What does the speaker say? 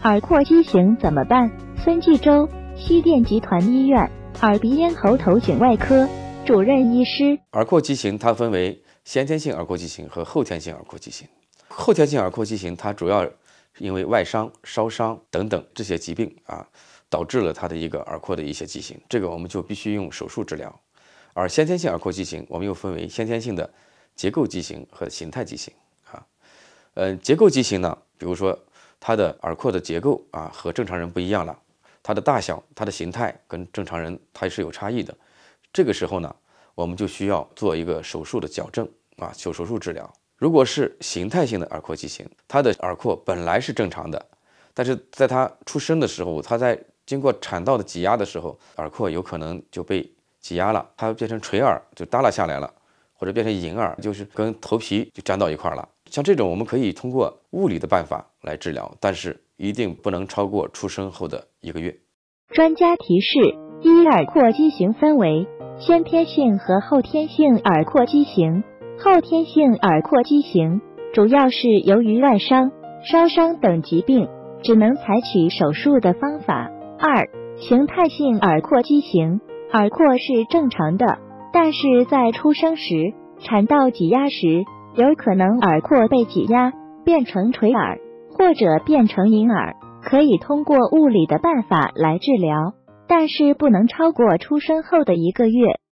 耳廓畸形怎么办？孙继洲，西电集团医院耳鼻咽喉头颈外科主任医师。 耳廓畸形它分为先天性耳廓畸形和后天性耳廓畸形。后天性耳廓畸形它主要因为外伤、烧伤等等这些疾病导致了它的一个耳廓的一些畸形，这个我们就必须用手术治疗。而先天性耳廓畸形，我们又分为先天性的结构畸形和形态畸形结构畸形呢，比如说它的耳廓的结构和正常人不一样了，它的大小、它的形态跟正常人它是有差异的。这个时候呢，我们就需要做一个手术的矫正手术治疗。如果是形态性的耳廓畸形，它的耳廓本来是正常的，但是在它出生的时候，它在经过产道的挤压的时候，耳廓有可能就被挤压了，它变成垂耳就耷拉下来了，或者变成隐耳，就是跟头皮就粘到一块了。像这种我们可以通过物理的办法来治疗，但是一定不能超过出生后的1个月。 专家提示：一、耳廓畸形分为先天性和后天性耳廓畸形。后天性耳廓畸形主要是由于外伤、烧伤等疾病，只能采取手术的方法。二、形态性耳廓畸形，耳廓是正常的，但是在出生时、产道挤压时，有可能耳廓被挤压变成垂耳，或者变成隐耳，可以通过物理的办法来治疗，但是不能超过出生后的1个月。